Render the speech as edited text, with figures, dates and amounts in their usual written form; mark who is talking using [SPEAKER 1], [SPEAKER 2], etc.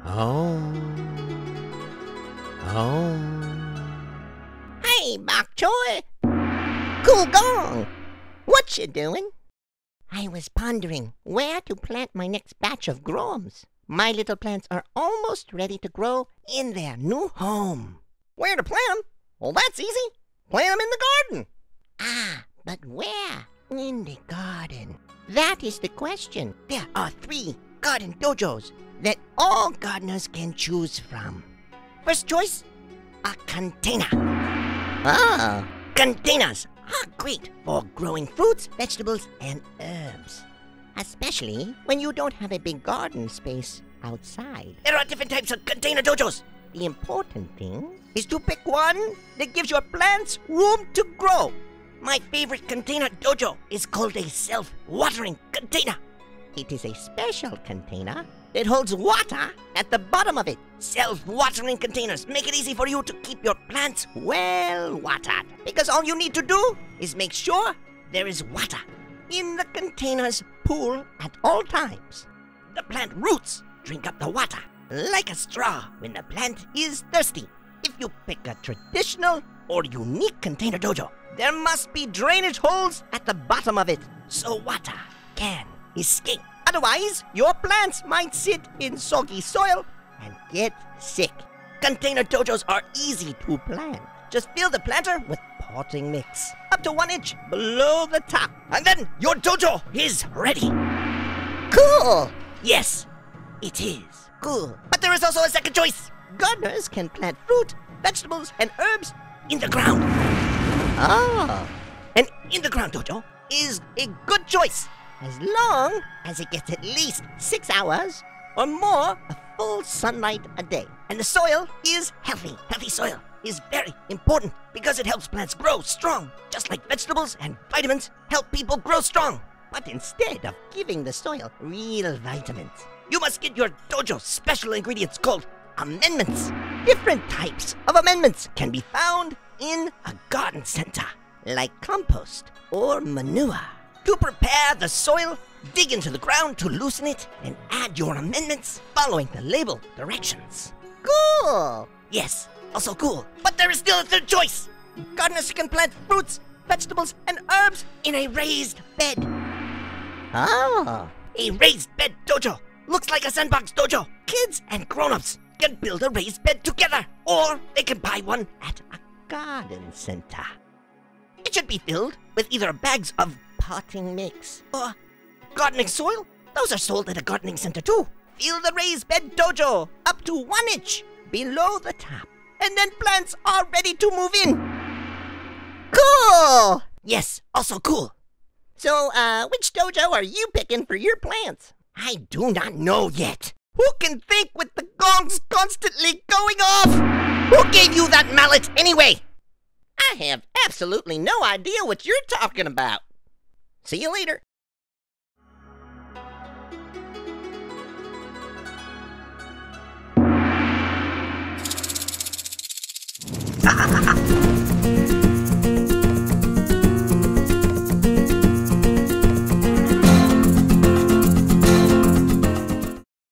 [SPEAKER 1] Home. Home. Hey, bok choy. Cool gong. What you doing? I was pondering where to plant my next batch of groms. My little plants are almost ready to grow in their new home. Where to plant them? Well, that's easy. Plant them in the garden. Ah, but where? In the garden. That is the question. There are 3 garden dojos that all gardeners can choose from. First choice, a container. Ah, containers are great for growing fruits, vegetables, and herbs. Especially when you don't have a big garden space outside. There are different types of container dojos. The important thing is to pick one that gives your plants room to grow. My favorite container dojo is called a self-watering container. It is a special container that holds water at the bottom of it. Self-watering containers make it easy for you to keep your plants well watered, because all you need to do is make sure there is water in the container's pool at all times. The plant roots drink up the water like a straw when the plant is thirsty. If you pick a traditional or unique container dojo, there must be drainage holes at the bottom of it so water can escape. Otherwise, your plants might sit in soggy soil and get sick. Container dojos are easy to plant. Just fill the planter with potting mix up to 1 inch below the top, and then your dojo is ready. Cool! Yes, it is cool. But there is also a second choice. Gardeners can plant fruit, vegetables, and herbs in the ground. Oh, an in-the-ground dojo is a good choice as long as it gets at least 6 hours or more of full sunlight a day. And the soil is healthy. Healthy soil is very important because it helps plants grow strong, just like vegetables and vitamins help people grow strong. But instead of giving the soil real vitamins, you must get your dojo special ingredients called amendments. Different types of amendments can be found in a garden center, like compost or manure. To prepare the soil, dig into the ground to loosen it and add your amendments following the label directions. Cool! Yes, also cool. But there is still a third choice. Gardeners can plant fruits, vegetables, and herbs in a raised bed. Oh! A raised bed dojo looks like a sandbox dojo. Kids and grown-ups can build a raised bed together, or they can buy one at a garden center. It should be filled with either bags of potting mix or gardening soil. Those are sold at a gardening center too. Fill the raised bed dojo up to 1 inch below the top, and then plants are ready to move in. Cool! Yes, also cool. So, which dojo are you picking for your plants? I do not know yet. Who can think with the gongs constantly going off? Who gave you that mallet anyway? I have absolutely no idea what you're talking about. See you later.